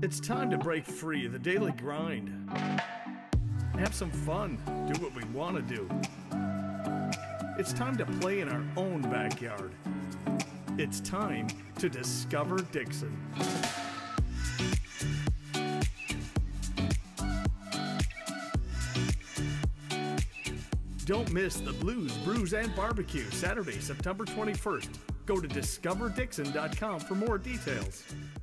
It's time to break free of the daily grind. Have some fun, do what we want to do. It's time to play in our own backyard. It's time to discover Dixon. Don't miss the Blues, Brews and BBQ Saturday, September 21st. Go to discoverdixon.com for more details.